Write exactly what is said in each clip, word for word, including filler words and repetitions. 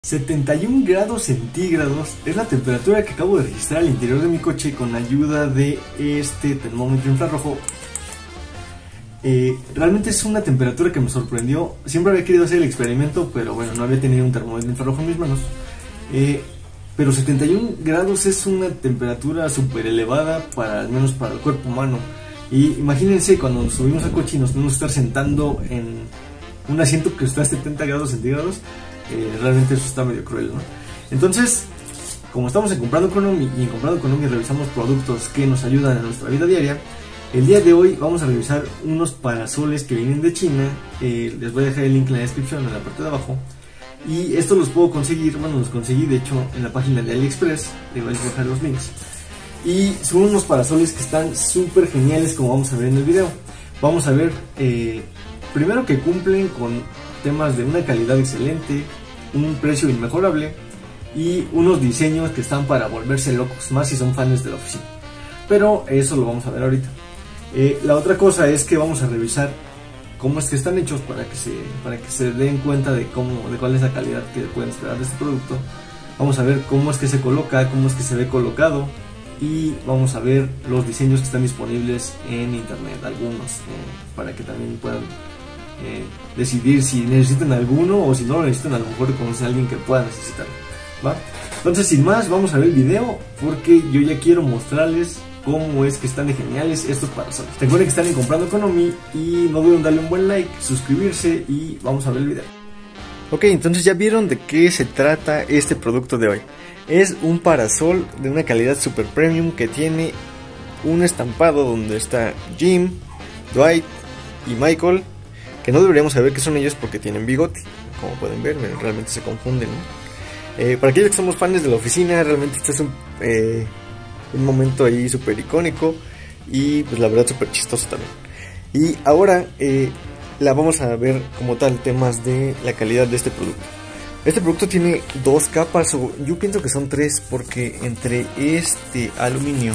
setenta y un grados centígrados es la temperatura que acabo de registrar al interior de mi coche con ayuda de este termómetro infrarrojo. Eh, realmente es una temperatura que me sorprendió. Siempre había querido hacer el experimento, pero bueno, no había tenido un termómetro infrarrojo en mis manos. Eh, pero setenta y un grados es una temperatura súper elevada, para, al menos para el cuerpo humano. Y imagínense cuando nos subimos al coche y nos tenemos que estar sentando en un asiento que está a setenta grados centígrados. Eh, realmente eso está medio cruel, ¿no? Entonces, como estamos en Comprando Economy y en Comprando Economy revisamos productos que nos ayudan en nuestra vida diaria, el día de hoy vamos a revisar unos parasoles que vienen de China. Eh, les voy a dejar el link en la descripción, en la parte de abajo. Y estos los puedo conseguir, bueno, los conseguí de hecho en la página de AliExpress. Les voy a dejar los links. Y son unos parasoles que están súper geniales, como vamos a ver en el video. Vamos a ver, eh, primero que cumplen con temas de una calidad excelente, un precio inmejorable y unos diseños que están para volverse locos, más si son fans de la oficina. Pero eso lo vamos a ver ahorita. Eh, la otra cosa es que vamos a revisar cómo es que están hechos para que se, para que se den cuenta de, cómo, de cuál es la calidad que pueden esperar de este producto. Vamos a ver cómo es que se coloca, cómo es que se ve colocado. Y vamos a ver los diseños que están disponibles en internet, algunos, eh, para que también puedan eh, decidir si necesitan alguno o si no lo necesitan, a lo mejor conocen a alguien que pueda necesitarlo, ¿va? Entonces, sin más, vamos a ver el video porque yo ya quiero mostrarles cómo es que están de geniales estos parasoles. Recuerden que están en Comprando Economy y no duden darle un buen like, suscribirse y vamos a ver el video. Ok, entonces ya vieron de qué se trata este producto de hoy. Es un parasol de una calidad super premium que tiene un estampado donde está Jim, Dwight y Michael, que no deberíamos saber que son ellos porque tienen bigote, como pueden ver, realmente se confunden, ¿no? Eh, para aquellos que somos fans de la oficina, realmente este es un, eh, un momento ahí súper icónico y pues la verdad súper chistoso también. Y ahora eh, la vamos a ver como tal, temas de la calidad de este producto. Este producto tiene dos capas, o yo pienso que son tres, porque entre este aluminio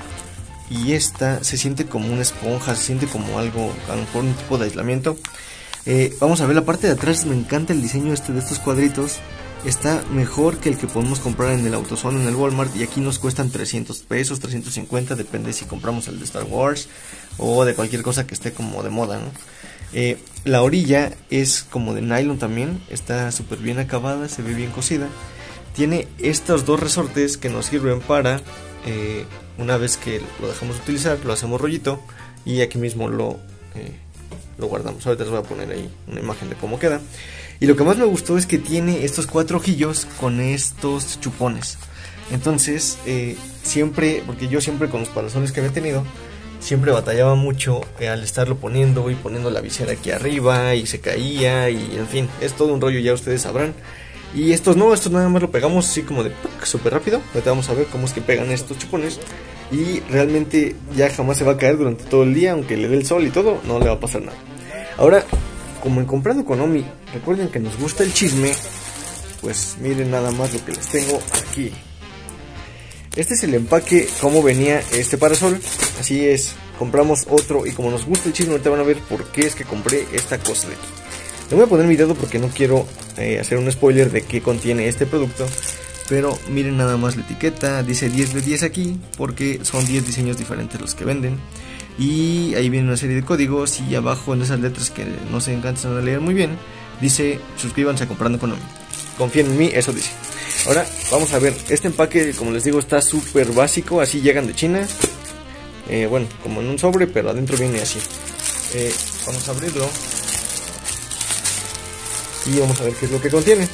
y esta se siente como una esponja, se siente como algo, a lo mejor un tipo de aislamiento. Eh, vamos a ver la parte de atrás. Me encanta el diseño este de estos cuadritos. Está mejor que el que podemos comprar en el AutoZone, en el Walmart, y aquí nos cuestan trescientos pesos, trescientos cincuenta, depende si compramos el de Star Wars o de cualquier cosa que esté como de moda, ¿no? Eh, la orilla es como de nylon también, está súper bien acabada, se ve bien cosida. Tiene estos dos resortes que nos sirven para, eh, una vez que lo dejamos de utilizar, lo hacemos rollito y aquí mismo lo, eh, lo guardamos. Ahorita les voy a poner ahí una imagen de cómo queda. Y lo que más me gustó es que tiene estos cuatro ojillos con estos chupones. Entonces, eh, siempre, porque yo siempre con los parasoles que había tenido, siempre batallaba mucho eh, al estarlo poniendo y poniendo la visera aquí arriba y se caía y en fin, es todo un rollo, ya ustedes sabrán. Y estos no, estos nada más lo pegamos así como de súper rápido. Ahorita vamos a ver cómo es que pegan estos chupones y realmente ya jamás se va a caer durante todo el día, aunque le dé el sol y todo, no le va a pasar nada. Ahora, como en Comprando Economy, recuerden que nos gusta el chisme, pues miren nada más lo que les tengo aquí. Este es el empaque, como venía este parasol. Así es, compramos otro y como nos gusta el chisme, ahorita van a ver por qué es que compré esta cosa de aquí. Le voy a poner mi dedo porque no quiero eh, hacer un spoiler de qué contiene este producto. Pero miren nada más la etiqueta, dice diez de diez aquí porque son diez diseños diferentes los que venden. Y ahí viene una serie de códigos y abajo en esas letras que no se encantan a leer muy bien, dice suscríbanse a Comprando Economy. Confíen en mí, eso dice. Ahora vamos a ver, este empaque como les digo está súper básico, así llegan de China. Eh, bueno, como en un sobre, pero adentro viene así. Eh, vamos a abrirlo y vamos a ver qué es lo que contiene.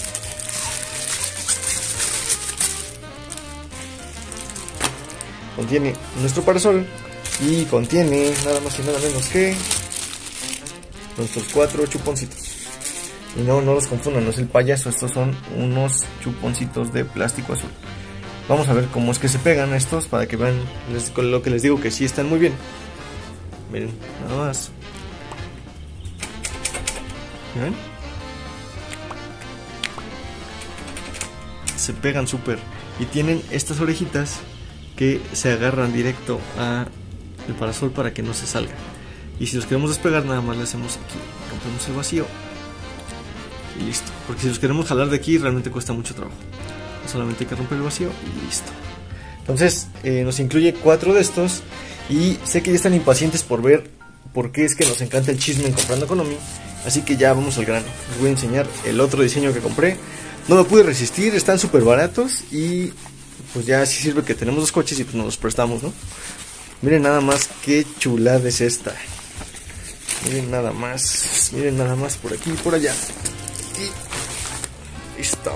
Contiene nuestro parasol y contiene nada más y nada menos que nuestros cuatro chuponcitos. Y no, no los confundan, no es el payaso, estos son unos chuponcitos de plástico azul. Vamos a ver cómo es que se pegan estos para que vean les, lo que les digo, que sí están muy bien. Miren, nada más. ¿Ven? Se pegan súper. Y tienen estas orejitas que se agarran directo a el parasol para que no se salga. Y si los queremos despegar, nada más le hacemos aquí, rompemos el vacío y listo. Porque si los queremos jalar de aquí realmente cuesta mucho trabajo. Solamente hay que romper el vacío y listo. Entonces eh, nos incluye cuatro de estos. Y sé que ya están impacientes por ver por qué es que nos encanta el chisme en Comprando Economy. Así que ya vamos al grano. Les voy a enseñar el otro diseño que compré. No me pude resistir, están súper baratos. Y pues ya sí sirve que tenemos dos coches y pues nos los prestamos, ¿no? Miren nada más qué chulada es esta. Miren nada más. Miren nada más por aquí y por allá. Y listo.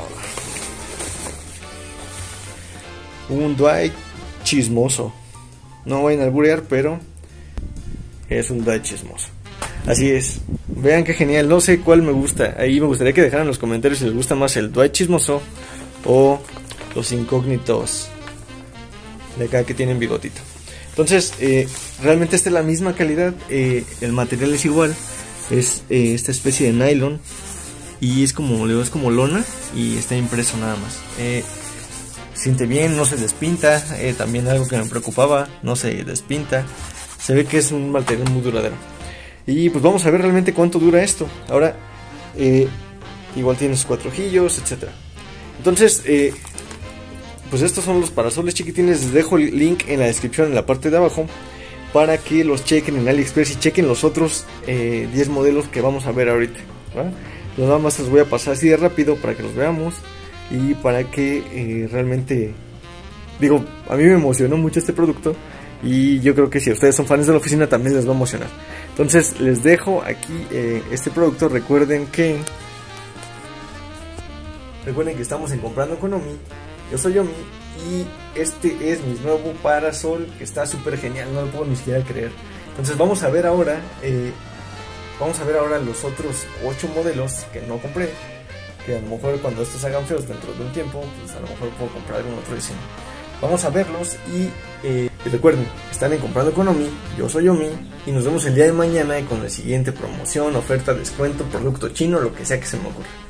Un Dwight chismoso. No vayan a alburear, pero es un Dwight chismoso. Así es. Vean qué genial. No sé cuál me gusta. Ahí me gustaría que dejaran en los comentarios si les gusta más el Dwight chismoso o los incógnitos de acá que tienen bigotito. Entonces, eh, realmente esta es la misma calidad. Eh, el material es igual. Es eh, esta especie de nylon. Y es como, es como lona. Y está impreso nada más. Eh, siente bien, no se despinta. Eh, también algo que me preocupaba, no se despinta. Se ve que es un material muy duradero. Y pues vamos a ver realmente cuánto dura esto. Ahora, eh, igual tiene sus cuatro ojillos, etcétera. Entonces, eh, pues estos son los parasoles chiquitines. Les dejo el link en la descripción en la parte de abajo para que los chequen en AliExpress y chequen los otros eh, diez modelos que vamos a ver ahorita, ¿verdad? Los nada más los voy a pasar así de rápido para que los veamos y para que eh, realmente, digo, a mí me emocionó mucho este producto y yo creo que si ustedes son fans de la oficina también les va a emocionar. Entonces les dejo aquí eh, este producto. Recuerden que recuerden que estamos en Comprando Economy. Yo soy Yomi y este es mi nuevo parasol que está súper genial, no lo puedo ni siquiera creer. Entonces vamos a ver ahora, eh, vamos a ver ahora los otros ocho modelos que no compré, que a lo mejor cuando estos hagan feos dentro de un tiempo, pues a lo mejor puedo comprar algún otro diseño. Vamos a verlos y, eh, y recuerden, están en Comprando Economy, yo soy Yomi y nos vemos el día de mañana con la siguiente promoción, oferta, descuento, producto chino, lo que sea que se me ocurra.